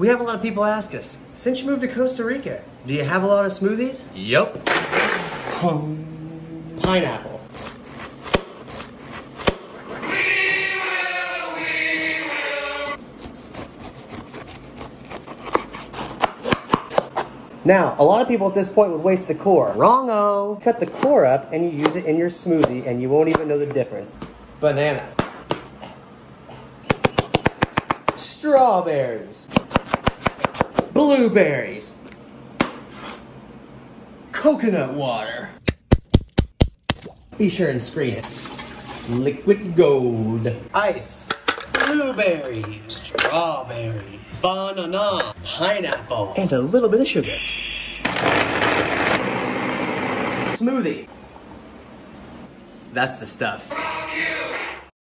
We have a lot of people ask us, since you moved to Costa Rica, do you have a lot of smoothies? Yup. Pineapple. Now, a lot of people at this point would waste the core. Wrong-o! Cut the core up and you use it in your smoothie and you won't even know the difference. Banana. Strawberries. Blueberries. Coconut water. Be sure and screen it. Liquid gold. Ice. Blueberries. Strawberries. Banana. Pineapple. And a little bit of sugar. Smoothie. That's the stuff.